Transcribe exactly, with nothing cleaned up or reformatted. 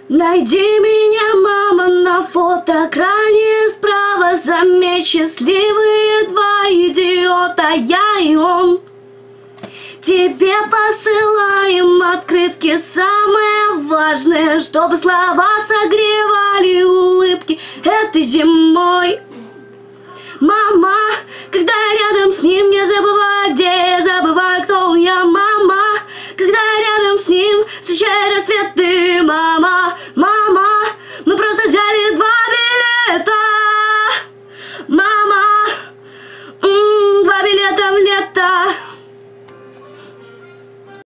Найди меня, мама, на фотоэкране справа. Заметь, счастливые два идиота, я и он. Тебе посылаем открытки, самое важное, чтобы слова согревали улыбки этой зимой. Мама, когда я рядом с ним, не забывай, где я, забываю, кто я. Мама, когда я рядом с ним, встречай рассветы, мама.